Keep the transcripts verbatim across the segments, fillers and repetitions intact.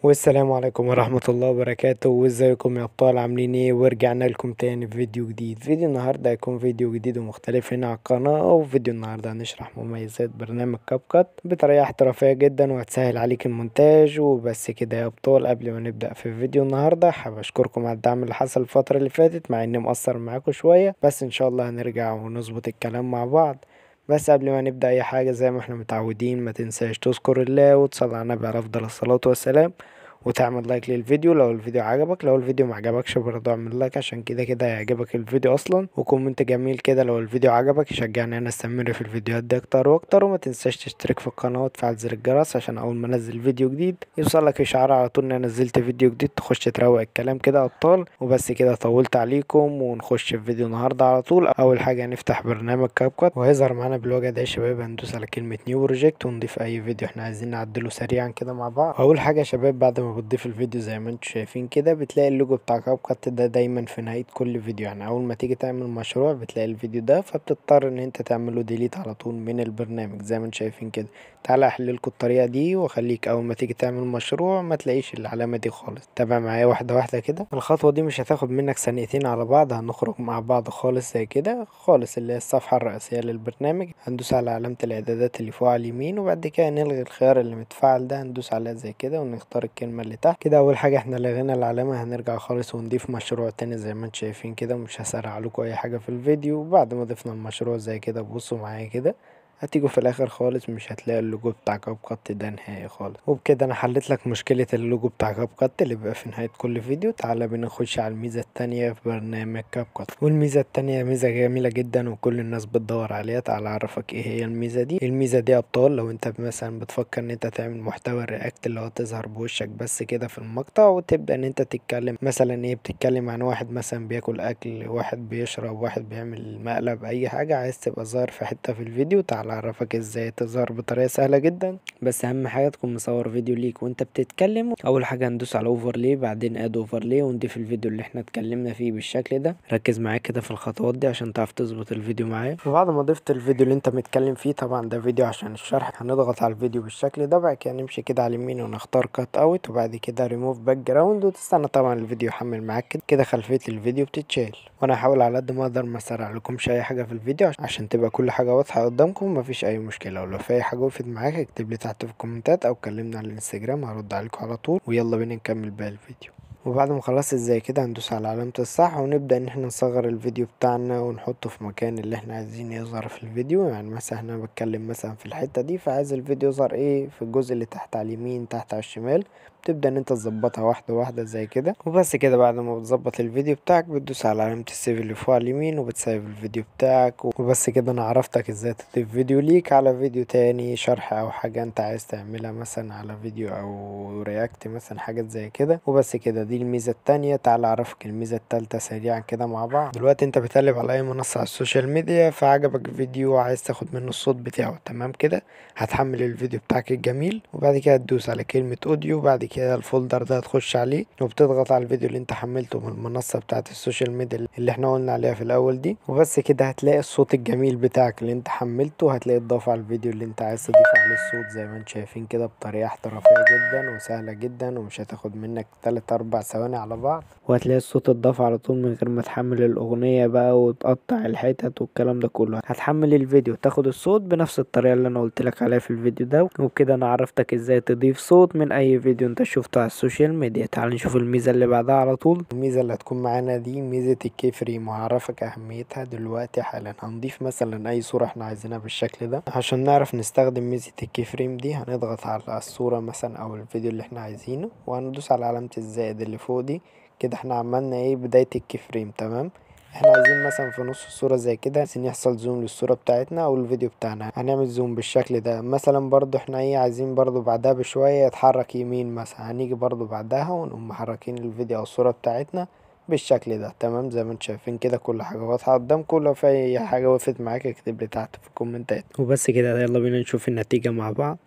والسلام عليكم ورحمة الله وبركاته، وازيكم يا ابطال عاملين ايه؟ ورجعنا لكم تاني في فيديو جديد. فيديو النهاردة هيكون فيديو جديد ومختلف هنا على القناة. وفيديو النهاردة هنشرح مميزات برنامج كاب كات بطريقة احترافية جدا وهتسهل عليك المونتاج. وبس كده يا ابطال، قبل ما نبدأ في فيديو النهاردة حابب اشكركم على الدعم اللي حصل الفترة اللي فاتت، مع اني مقصر معاكم شوية، بس ان شاء الله هنرجع ونظبط الكلام مع بعض. بس قبل ما نبدأ أي حاجة، زي ما احنا متعودين، ما تنساش تذكر الله وتصلي على النبي عليه أفضل الصلاة والسلام، وتعمل لايك للفيديو لو الفيديو عجبك. لو الفيديو معجبكش برضه اعمل لايك، عشان كده كده هيعجبك الفيديو اصلا. وكومنت جميل كده لو الفيديو عجبك يشجعني انا استمر في الفيديوهات دي اكتر واكتر. وما تنساش تشترك في القناة وتفعل زر الجرس، عشان اول ما انزل فيديو جديد يوصلك اشعار على طول ان انا نزلت فيديو جديد، تخش تروق الكلام كده يا ابطال. وبس كده، طولت عليكم ونخش في فيديو النهارده على طول. اول حاجة هنفتح برنامج كاب كات وهيظهر معانا بالوجه ده يا شباب. هندوس على كلمة نيو بروجكت ونضيف اي فيديو احنا عايزين نعدله سريعا كده مع بعض. اول حاجة يا شباب، بعد ما بتضيف الفيديو زي ما انتوا شايفين كده، بتلاقي اللوجو بتاع كاب كات ده دايما في نهاية كل فيديو. يعني اول ما تيجي تعمل مشروع بتلاقي الفيديو ده، فبتضطر ان انت تعمله ديليت على طول من البرنامج زي ما انتوا شايفين كده. تعالى احللكوا الطريقة دي واخليك اول ما تيجي تعمل مشروع ما تلاقيش العلامة دي خالص. تابع معايا واحدة واحدة كده. الخطوة دي مش هتاخد منك ثانيتين على بعض، هنخرج مع بعض خالص زي كده خالص، اللي هي الصفحة الرئيسية للبرنامج. هندوس على علامة الاعدادات اللي فوق على اليمين، وبعد كده نلغي الخيار اللي متفعل ده، هندوس عليها زي كده ونختار الكلمة اللي تحت كده. اول حاجة احنا لغينا العلامة، هنرجع خالص ونضيف مشروع تاني زي ما انتم شايفين كده. مش هسرع لكم اي حاجة في الفيديو. بعد ما ضفنا المشروع زي كده، بصوا معايا كده، هتيجوا في الاخر خالص مش هتلاقي اللوجو بتاع كاب كات ده نهائي خالص. وبكده انا حليت لك مشكلة اللوجو بتاع كاب كات اللي بيبقى في نهاية كل فيديو. تعالى بينا نخش على الميزة التانية في برنامج كاب كات. والميزة التانية ميزة جميلة جدا وكل الناس بتدور عليها. تعالى اعرفك ايه هي الميزة دي. الميزة دي يا ابطال، لو انت مثلا بتفكر ان انت تعمل محتوى رياكت اللي هو تظهر بوشك بس كده في المقطع، وتبدأ ان انت تتكلم مثلا ايه، بتتكلم عن واحد مثلا بياكل اكل، واحد بيشرب، واحد بيعمل مقلب، اي حاجة عايز تبقى ظاهر في حتة في الفيديو، تعالى اعرفك ازاي تظهر بطريقة سهلة جدا. بس اهم حاجة تكون مصور فيديو ليك وانت بتتكلم. اول حاجة هندوس على اوفرلي، بعدين اد اوفرلي، ونضيف الفيديو اللي احنا اتكلمنا فيه بالشكل ده. ركز معايا كده في الخطوات دي عشان تعرف تظبط الفيديو معايا. وبعد ما ضفت الفيديو اللي انت متكلم فيه، طبعا ده فيديو عشان الشرح، هنضغط على الفيديو بالشكل ده. بعد كده نمشي كده على اليمين ونختار كات اوت، وبعد كده ريموف باك جراوند، وتستنى طبعا الفيديو يحمل معاك كده. كده خلفية الفيديو بتتشال. وانا هحاول على قد ما اقدر ما اسرع لكمش اي حاجة في الفيديو عشان تبقى كل حاجة واضحة قدامكم، مفيش اي مشكلة. ولو في اي حاجة وقفت معاك اكتب لي تحت في الكومنتات او كلمنا على الانستجرام، هرد عليكم على طول. ويلا بينا نكمل باقي الفيديو. وبعد ما خلصت زي كده هندوس على علامة الصح، ونبدأ ان احنا نصغر الفيديو بتاعنا ونحطه في مكان اللي احنا عايزين يظهر في الفيديو. يعني مثلا احنا بتكلم مثلا في الحتة دي، فعايز الفيديو يظهر ايه في الجزء اللي تحت على اليمين، تحت على الشمال. تبدأ ان انت تظبطها واحدة واحدة زي كده. وبس كده، بعد ما بتظبط الفيديو بتاعك بتدوس على علامة السيف اللي فوق على اليمين وبتسيف الفيديو بتاعك. وبس كده انا عرفتك ازاي تضيف فيديو ليك على فيديو تاني، شرح او حاجة انت عايز تعملها مثلا على فيديو او رياكت مثلا، حاجات زي كده. وبس كده، دي الميزة التانية. تعال اعرفك الميزة التالتة سريعا كده مع بعض. دلوقتي انت بتقلب على اي منصة على السوشيال ميديا، فعجبك فيديو وعايز تاخد منه الصوت بتاعه، تمام كده. هتحمل الفيديو بتاعك الجميل، وبعد كده تدوس على كلمة اوديو، بعد كده الفولدر ده هتخش عليه وبتضغط على الفيديو اللي انت حملته من المنصة بتاعة السوشيال ميديا اللي احنا قلنا عليها في الاول دي. وبس كده هتلاقي الصوت الجميل بتاعك اللي انت حملته، هتلاقي اتضاف على الفيديو اللي انت عايز تضيف عليه الصوت زي ما انت شايفين كده، بطريقة احترافية جدا وسهلة جدا، ومش هتاخد منك تلات اربع ثواني على بعض. وهتلاقي الصوت اتضاف على طول من غير ما تحمل الاغنية بقى وتقطع الحتت والكلام ده كله. هتحمل الفيديو تاخد الصوت بنفس الطريقة اللي انا قلت لك عليها في الفيديو ده. وبكده انا عرفتك ازاي تضيف صوت من اي فيديو انت شفته على السوشيال ميديا. تعال نشوف الميزة اللي بعدها على طول. الميزة اللي هتكون معانا دي ميزة الكي فريم، وهعرفك اهميتها دلوقتي حالا. هنضيف مثلا اي صورة احنا عايزينها بالشكل ده. عشان نعرف نستخدم ميزة الكي فريم دي، هنضغط على الصورة مثلا او الفيديو اللي احنا عايزينه، وهندوس على علامة الزائد اللي فوق دي كده. احنا عملنا ايه؟ بداية الكي فريم، تمام. احنا عايزين مثلا في نص الصورة زي كده، عايزين يحصل زوم للصورة بتاعتنا او الفيديو بتاعنا، هنعمل زوم بالشكل ده مثلا. برضو احنا ايه عايزين برضو بعدها بشوية يتحرك يمين مثلا، هنيجي برضو بعدها ونقوم محركين الفيديو او الصورة بتاعتنا بالشكل ده، تمام. زي ما انتم شايفين كده كل حاجة واضحة قدامكم. لو في اي حاجة وقفت معاك اكتب لي تحت في الكومنتات. وبس كده، يلا بينا نشوف النتيجة مع بعض.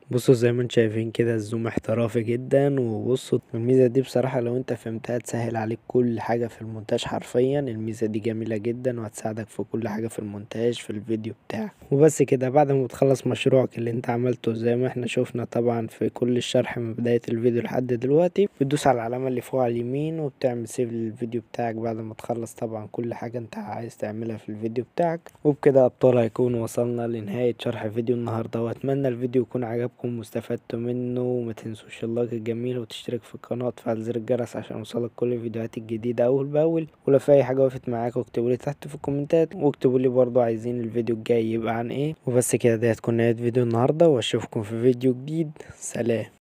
بصوا زي ما انتم شايفين كده الزوم احترافي جدا. وبصوا الميزة دي بصراحة لو انت فهمتها تسهل عليك كل حاجة في المونتاج حرفيا. الميزة دي جميلة جدا وهتساعدك في كل حاجة في المونتاج في الفيديو بتاعك. وبس كده بعد ما بتخلص مشروعك اللي انت عملته زي ما احنا شوفنا طبعا في كل الشرح من بداية الفيديو لحد دلوقتي، بتدوس على العلامة اللي فوق على اليمين وبتعمل سيف للفيديو بتاعك بعد ما تخلص طبعا كل حاجة انت عايز تعملها في الفيديو بتاعك. وبكده ابطال هيكون وصلنا لنهاية شرح فيديو النهاردة، واتمنى الفيديو يكون عجبكم واستفدتوا منه. وما تنسوش اللايك الجميل وتشترك في القناة وتفعل زر الجرس عشان يوصلك كل الفيديوهات الجديدة اول باول. ولو في اي حاجة وقفت معاك اكتبولي تحت في الكومنتات، واكتبولي برضو عايزين الفيديو الجاي يبقى عن ايه. وبس كده دي هتكون نهاية فيديو النهاردة، واشوفكم في فيديو جديد. سلام.